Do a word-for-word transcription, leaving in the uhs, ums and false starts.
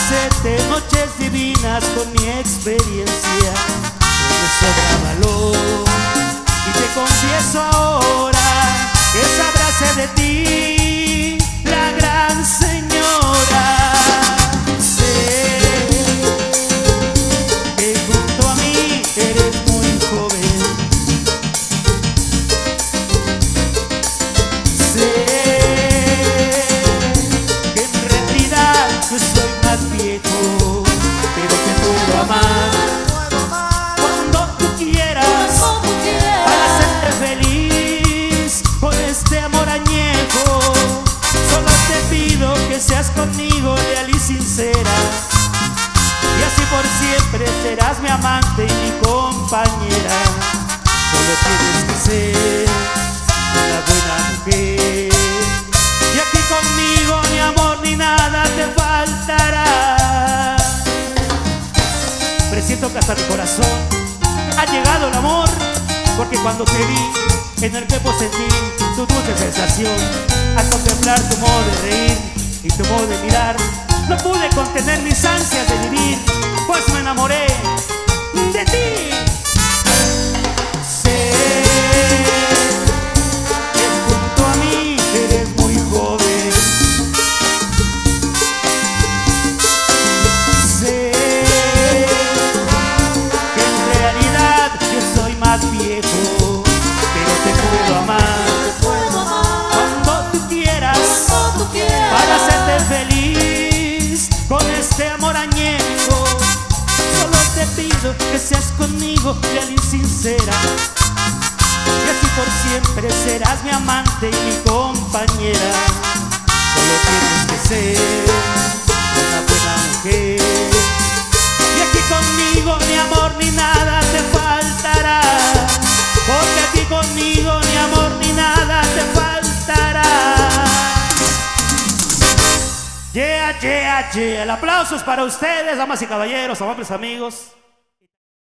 ofrecerte noches divinas con mi experiencia. Me sobra valor y te confieso ahora que sabrá hacer de ti la gran señora. Sé que junto a mí eres muy joven. Sé que en realidad yo soy más viejo, pero te puedo amar cuando tú quieras, para hacerte feliz con este amor añejo. Solo te pido que seas conmigo leal y sincera, y así por siempre serás mi amante y mi compañera. Solo tienes que ser una buena mujer, y aquí conmigo ni amor ni nada te faltará. Presiento que hasta mi corazón ha llegado el amor, porque cuando te vi en el cuerpo sentí tu dulce sensación. Al contemplar tu modo de reír y tu modo de mirar, no pude contener mis ansias de vivir, pues me enamoré de ti. Sé que junto a mí eres muy joven. Sé que en realidad yo soy más viejo, pero te puedo amar cuando tú quieras, para hacerte feliz con este amor añejo. Solo te pido que seas conmigo leal y sincera, y así por siempre serás mi amante y mi compañera. Solo tienes que ser una buena mujer, y aquí conmigo ni amor ni nada te faltará, porque aquí conmigo ni amor ni nada te faltará. Yeah, yeah, yeah. El aplauso es para ustedes, damas y caballeros, amables amigos.